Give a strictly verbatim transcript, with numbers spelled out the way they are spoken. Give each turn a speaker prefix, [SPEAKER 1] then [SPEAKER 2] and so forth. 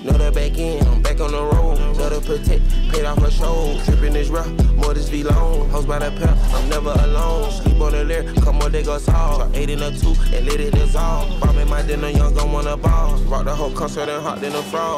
[SPEAKER 1] Know the back end, I'm back on the road. Know the protect, paid off her show. Trippin' this rough, more this V long. Hoes by the pair, I'm never alone. Sleep on the lyric, come on, they go solve. Drop eight in a two and let it dissolve. Bombing my dinner, young gon' wanna ball. Rock the whole concert and hot than a frog.